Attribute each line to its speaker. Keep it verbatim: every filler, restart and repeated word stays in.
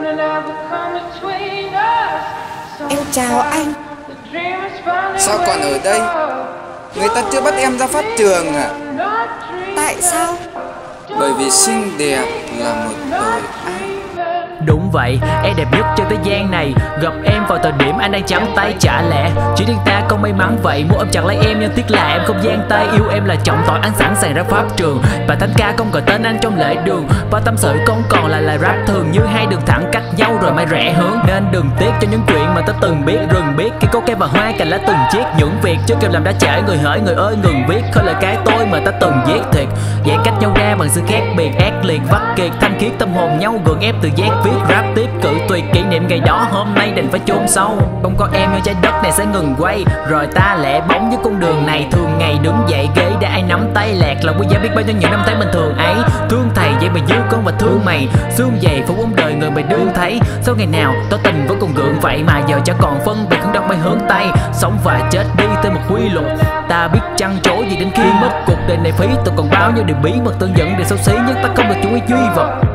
Speaker 1: Em chào anh.
Speaker 2: Sao còn ở đây? Người ta chưa bắt em ra pháp trường à?
Speaker 1: Tại sao?
Speaker 2: Bởi vì xinh đẹp là một tội ác.
Speaker 3: Đúng vậy, em đẹp nhất trên thế gian này. Gặp em vào thời điểm anh đang trắng tay trả lẽ. Chỉ riêng ta không may mắn vậy, muốn ôm chặt lấy em nhưng tiếc là em không giang tay. Yêu em là trọng tội, anh sẵn sàng ra pháp trường. Và thánh ca không gọi tên anh trong lễ đường. Và tâm sự không còn là lời rap thường, như hai đường thẳng cắt nhau rồi mai rẽ hướng. Nên đừng tiếc cho những chuyện mà ta từng biết. Rừng biết khi có cây và hoa cành lá từng chiếc. Những việc chưa kịp làm đã trễ, người hỡi người ơi ngừng viết. Khơi lời cái tôi mà ta từng viết thiệt. Giãn cách nhau ra bằng sự khác biệt, ác liệt vắt kiệt, thanh khiết tâm hồn nhau gượng ép từ giác viết rap tiếp cự tuyệt kỷ niệm ngày đó hôm nay đành phải chôn sâu. Không có em như trái đất này sẽ ngừng quay, rồi ta lẻ bóng với con đường này. Thường ngày đứng dậy ghế để ai nắm tay lạc, lòng quý giá biết bao nhiêu những năm tháng bình thường ấy. Thương thầy vậy mà như con và thương mày, xương dày phủ ống đời người mày đương thấy. Sau ngày nào tỏ tình vẫn còn gượng vậy mà giờ chẳng còn phân biệt hướng đông bay hướng tây. Sống và chết đi theo một quy luật, ta biết chăn trổ gì đến khi mất cuộc đời này phí. Tôi còn bao nhiêu điều bí mật tương dẫn để xấu xí, nhưng ta không được chú ý duy vật.